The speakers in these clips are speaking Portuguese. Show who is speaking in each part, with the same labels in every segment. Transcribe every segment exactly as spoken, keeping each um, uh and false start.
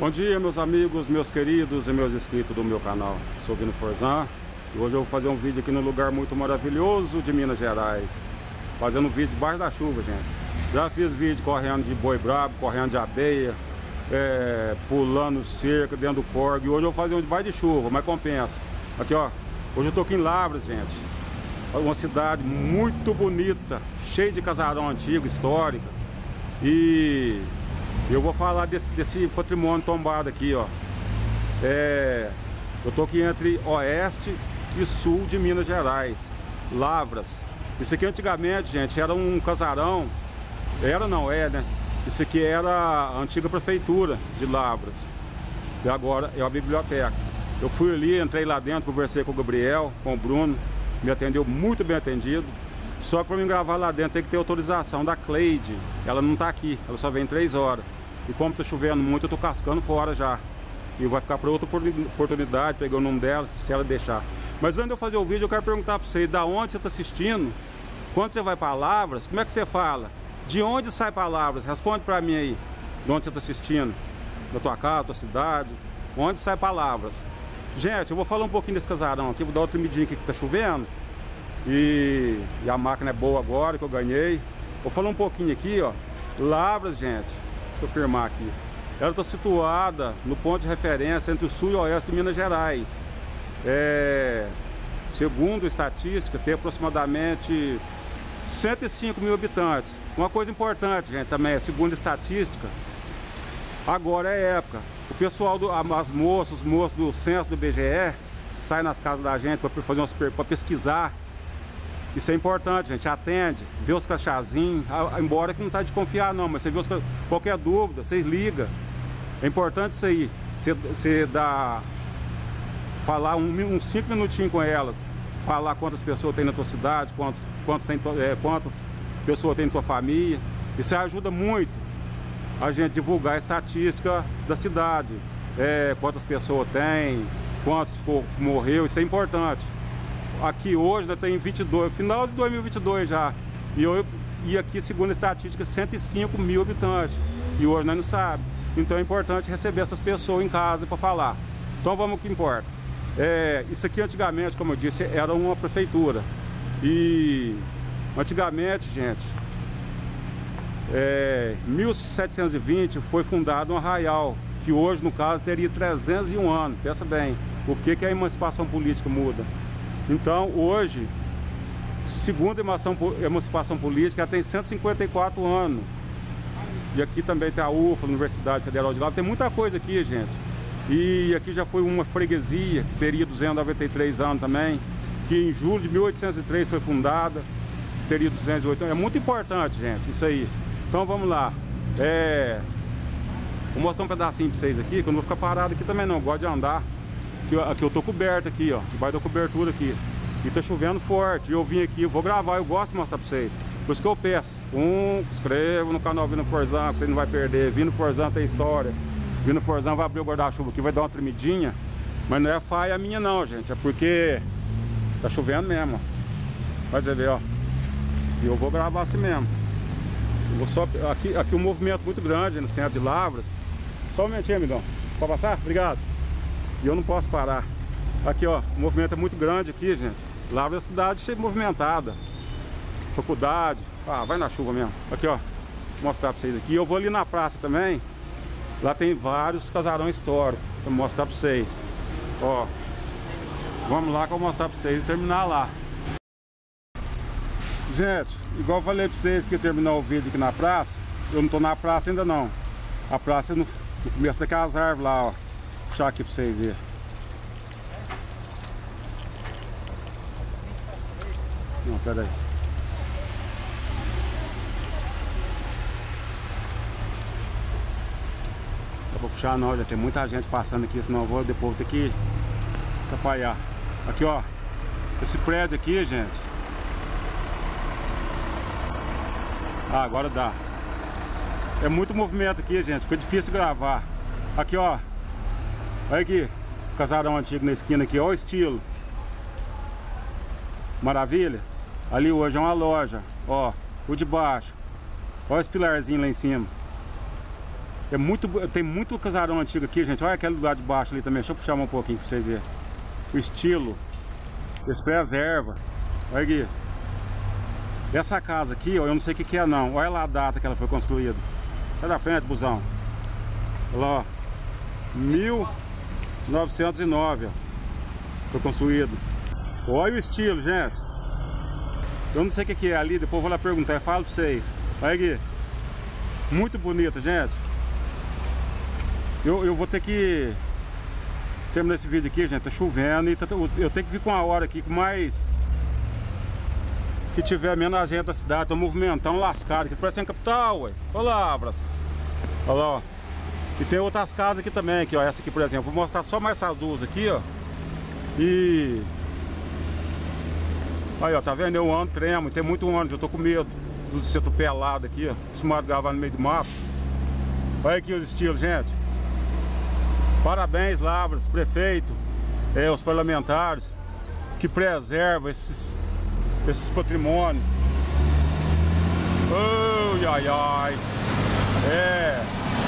Speaker 1: Bom dia, meus amigos, meus queridos e meus inscritos do meu canal. Sou Vino Forzan e hoje eu vou fazer um vídeo aqui num lugar muito maravilhoso de Minas Gerais. Fazendo um vídeo debaixo da chuva, gente. Já fiz vídeo correndo de boi brabo, correndo de abelha, é, pulando cerca dentro do corgo. E hoje eu vou fazer um debaixo de chuva, mas compensa. Aqui, ó. Hoje eu tô aqui em Lavras, gente. Uma cidade muito bonita, cheia de casarão antigo, histórica. E eu vou falar desse, desse patrimônio tombado aqui, ó. É, eu tô aqui entre oeste e sul de Minas Gerais, Lavras. Isso aqui antigamente, gente, era um casarão. Era não, é, né? Isso aqui era a antiga prefeitura de Lavras. E agora é a biblioteca. Eu fui ali, entrei lá dentro, conversei com o Gabriel, com o Bruno. Me atendeu muito bem atendido. Só que para mim gravar lá dentro tem que ter autorização da Cleide. Ela não tá aqui, ela só vem três horas. E como tá chovendo muito, eu tô cascando fora já. E vai ficar para outra oportunidade, pegar o nome dela, se ela deixar. Mas antes de eu fazer o vídeo, eu quero perguntar para você, da onde você tá assistindo? Quando você vai para Lavras, como é que você fala? De onde sai palavras? Responde para mim aí. De onde você tá assistindo? Da tua casa, da tua cidade? Onde sai palavras? Gente, eu vou falar um pouquinho desse casarão aqui, vou dar outra medidinha aqui que tá chovendo. E, e a máquina é boa agora, que eu ganhei. Vou falar um pouquinho aqui, ó. Lavras, gente, deixa eu firmar aqui. Ela está situada no ponto de referência entre o sul e o oeste de Minas Gerais. É, segundo a estatística, tem aproximadamente cento e cinco mil habitantes. Uma coisa importante, gente, também, segundo a estatística, agora é época. O pessoal, do, as moças, os moços do censo do I B G E, saem nas casas da gente para fazer umas, para pesquisar. Isso é importante, gente. Atende, vê os crachazinhos, embora que não está de confiar não, mas você vê os, qualquer dúvida, vocês ligam. É importante isso aí. Você, você dá, falar um, uns cinco minutinhos com elas, falar quantas pessoas tem na tua cidade, quantos, quantos tem, é, quantas pessoas tem na tua família. Isso ajuda muito a gente divulgar a estatística da cidade, é, quantas pessoas tem, quantos morreu, isso é importante. Aqui hoje ainda tem vinte e dois, final de dois mil e vinte e dois já, e, eu, e aqui segundo a estatística cento e cinco mil habitantes, e hoje nós não sabemos. Então é importante receber essas pessoas em casa para falar. Então vamos ao que importa. É, isso aqui antigamente, como eu disse, era uma prefeitura, e antigamente, gente, É, em mil setecentos e vinte foi fundado um arraial, que hoje no caso teria trezentos e um anos. Pensa bem, o que, que a emancipação política muda. Então hoje, segundo a emancipação política, ela tem cento e cinquenta e quatro anos. E aqui também tem a U F A, Universidade Federal de Lavras, tem muita coisa aqui, gente. E aqui já foi uma freguesia, que teria duzentos e noventa e três anos também, que em julho de mil oitocentos e três foi fundada, teria duzentos e oito anos. É muito importante, gente, isso aí. Então vamos lá, é... vou mostrar um pedacinho pra vocês aqui, que eu não vou ficar parado aqui também não, eu gosto de andar. Aqui, aqui eu tô coberto aqui, ó, debaixo da cobertura aqui. E tá chovendo forte, e eu vim aqui, eu vou gravar, eu gosto de mostrar pra vocês. Por isso que eu peço, um, inscreva no canal Vino Forzan, que você não vai perder. Vino Forzan tem história. Vino Forzan vai abrir o guarda-chuva aqui, vai dar uma tremidinha. Mas não é falha minha não, gente, é porque tá chovendo mesmo, ó. Mas você vê, ó. E eu vou gravar assim mesmo. Vou só, aqui, aqui um movimento muito grande no centro de Lavras. Só um momentinho, amigão. Pode passar? Obrigado. E eu não posso parar. Aqui, ó, o movimento é muito grande aqui, gente. Lavras é uma cidade cheia de movimentada. Faculdade. Ah, vai na chuva mesmo. Aqui, ó. Vou mostrar pra vocês aqui. Eu vou ali na praça também. Lá tem vários casarões históricos. Vou mostrar pra vocês. Ó. Vamos lá que eu vou mostrar pra vocês e terminar lá. Gente, igual eu falei pra vocês que ia terminar o vídeo aqui na praça, eu não tô na praça ainda não. A praça é no, no começo daquelas árvores lá, ó. Vou puxar aqui pra vocês verem. Não, pera aí. Não vou puxar não, já tem muita gente passando aqui, senão eu vou depois ter que atrapalhar. Aqui, ó. Esse prédio aqui, gente. Ah, agora dá. É muito movimento aqui, gente. Fica difícil gravar. Aqui, ó. Olha aqui. Casarão antigo na esquina aqui. Olha o estilo. Maravilha. Ali hoje é uma loja. Ó. O de baixo. Olha esse pilarzinho lá em cima. É muito, tem muito casarão antigo aqui, gente. Olha aquele lugar de baixo ali também. Deixa eu puxar um pouquinho pra vocês verem. O estilo. Eles preservam. Olha aqui. Essa casa aqui, ó, eu não sei o que que é não. Olha lá a data que ela foi construída. Sai da frente, busão. Olha lá, ó. mil novecentos e nove, ó. Foi construído. Olha o estilo, gente. Eu não sei o que que é ali, depois eu vou lá perguntar. Eu falo pra vocês. Olha aqui. Muito bonito, gente. Eu, eu vou ter que terminar esse vídeo aqui, gente. Tá chovendo e tá, eu tenho que vir com a hora aqui, com mais que tiver menos a gente da cidade. Tô movimentando lascado aqui, parecendo capital, ué. Olha lá, abraço. Olha lá, ó. E tem outras casas aqui também, aqui, ó. Essa aqui, por exemplo. Vou mostrar só mais essas duas aqui, ó. E aí, ó, tá vendo? Eu ando, tremo, tem muito ônibus, eu tô com medo de ser atropelado aqui, ó. Acostumado a gravar no meio do mato. Olha aqui os estilos, gente. Parabéns, Lavras, prefeito, é, os parlamentares que preservam esses, esses patrimônios. Oh, ai, ai. É.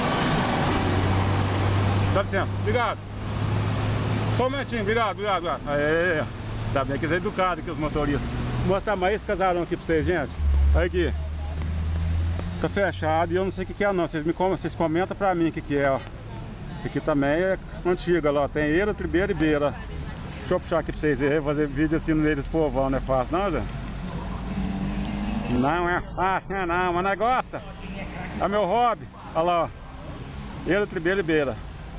Speaker 1: Dá licença, obrigado. Só um momentinho, obrigado, obrigado, obrigado. Aê, tá bem que eles é educado aqui, os motoristas. Vou mostrar mais esse casarão aqui pra vocês, gente. Olha aqui. Fica fechado e eu não sei o que que é não. Vocês me comentam, vocês comentam pra mim o que que é, ó. Esse aqui também é antigo, ó. Tem eira, tribeira e beira. Deixa eu puxar aqui pra vocês verem, fazer vídeo assim neles povão, não é fácil não, gente? Não é fácil, não, mas nós gosta. É meu hobby. Olha lá, ó. Eira, tribeira e beira.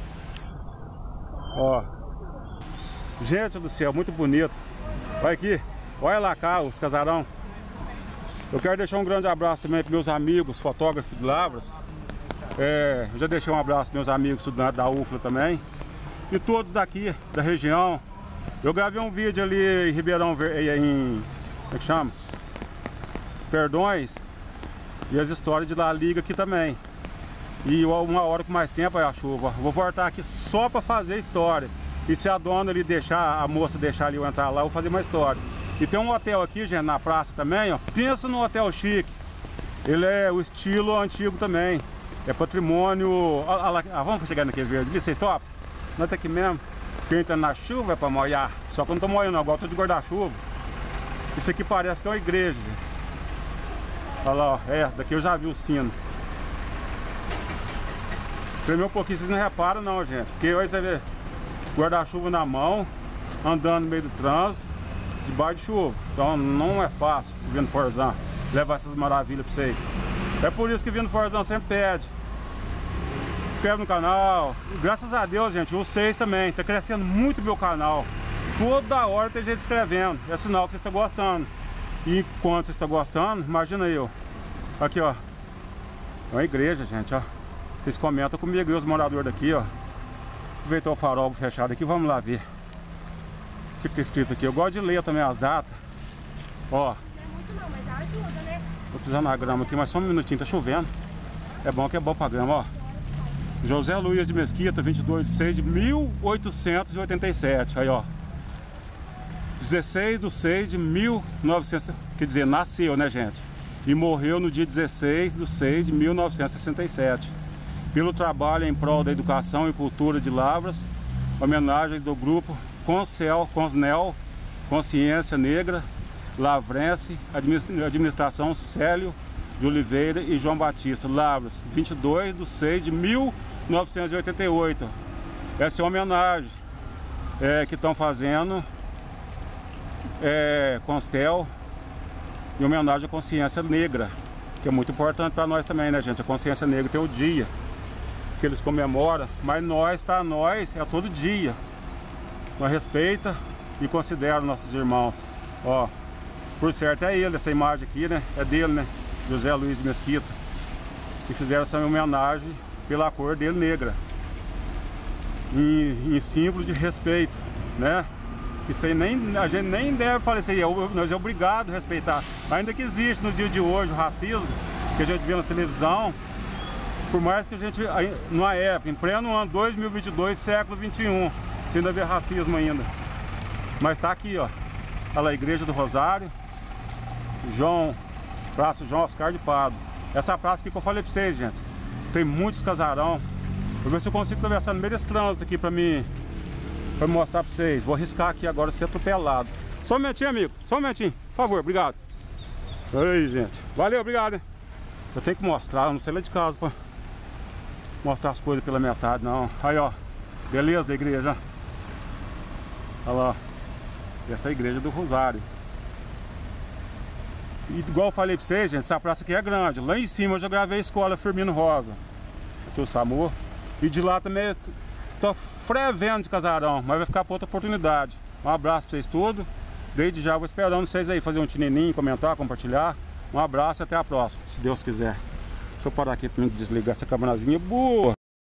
Speaker 1: Ó. Gente do céu, muito bonito. Olha aqui, olha lá cá os casarão. Eu quero deixar um grande abraço também para meus amigos, fotógrafos de Lavras. É, eu já deixei um abraço para meus amigos estudantes da U F L A também. E todos daqui, da região. Eu gravei um vídeo ali em Ribeirão Verde, em... como é que chama? Perdões. E as histórias de lá liga aqui também. E uma hora com mais tempo é a chuva. Vou voltar aqui só para fazer história. E se a dona ali deixar, a moça deixar ali eu entrar lá, eu vou fazer uma história. E tem um hotel aqui, gente, na praça também, ó. Pensa num hotel chique. Ele é o estilo antigo também. É patrimônio... Ah, ah, ah, vamos chegar naquele verde ali, vocês topam? Nós tá aqui mesmo. Quem entra na chuva é pra molhar. Só que eu não tô molhando não, igual eu tô de guarda-chuva. Isso aqui parece que é uma igreja, gente. Olha lá, ó. É, daqui eu já vi o sino. Espremeu um pouquinho, vocês não reparam não, gente. Porque hoje você vê guarda-chuva na mão, andando no meio do trânsito, debaixo de chuva. Então não é fácil o Vino Forzan levar essas maravilhas pra vocês. É por isso que o Vino Forzan sempre pede. Se inscreve no canal. E graças a Deus, gente, vocês também. Tá crescendo muito meu canal. Toda hora tem gente escrevendo. É sinal que vocês estão gostando. E enquanto vocês estão gostando, imagina aí, ó. Aqui, ó. É uma igreja, gente, ó. Vocês comentam comigo e os moradores daqui, ó. Aproveitou o farol fechado aqui, vamos lá ver. O que que tá escrito aqui? Eu gosto de ler também as datas. Ó. Não é muito não, mas ajuda, né? Tô pisando na grama aqui, mas só um minutinho, tá chovendo. É bom que é bom pra grama, ó. José Luiz de Mesquita, vinte e dois de seis de mil oitocentos e oitenta e sete. Aí, ó. dezesseis de seis de mil e novecentos. Quer dizer, nasceu, né, gente? E morreu no dia dezesseis de seis de mil novecentos e sessenta e sete. Pelo trabalho em prol da educação e cultura de Lavras, homenagens do grupo Concel, Consnel, Consciência Negra, Lavrense, Administração Célio de Oliveira e João Batista, Lavras, vinte e dois de seis de mil novecentos e oitenta e oito. Essa é uma homenagem é, que estão fazendo é, Constel, em homenagem à consciência negra, que é muito importante para nós também, né, gente? A consciência negra tem o dia que eles comemoram, mas nós, para nós, é todo dia. Nós respeita e considera nossos irmãos. Ó, por certo é ele, essa imagem aqui, né? É dele, né? José Luiz de Mesquita. E fizeram essa homenagem pela cor dele negra. Em, em símbolo de respeito, né? Isso aí nem, a gente nem deve falar isso aí, nós é obrigado a respeitar. Ainda que existe no dia de hoje o racismo, que a gente vê na televisão, por mais que a gente, numa época, em pleno ano dois mil e vinte e dois, século vinte e um, você ainda vê racismo ainda. Mas tá aqui, ó. Olha lá, Igreja do Rosário, João, Praça João Oscar de Pado. Essa praça aqui que eu falei pra vocês, gente. Tem muitos casarão. Vou ver se eu consigo atravessar no meio desse trânsito aqui pra mim, pra mostrar pra vocês. Vou arriscar aqui agora ser atropelado. Só um momentinho, amigo. Só um momentinho. Por favor, obrigado. Aí, gente. Valeu, obrigado, hein? Eu tenho que mostrar, eu não sei lá de casa pra mostrar as coisas pela metade, não. Aí, ó. Beleza da igreja. Olha lá. Essa é a igreja do Rosário. E igual eu falei pra vocês, gente, essa praça aqui é grande. Lá em cima eu já gravei a escola Firmino Rosa. Aqui o SAMU. E de lá também tô frevendo de casarão, mas vai ficar pra outra oportunidade. Um abraço pra vocês tudo. Desde já vou esperando vocês aí fazer um tinininho, comentar, compartilhar. Um abraço e até a próxima, se Deus quiser. Deixa eu parar aqui pra mim desligar essa câmerazinha boa.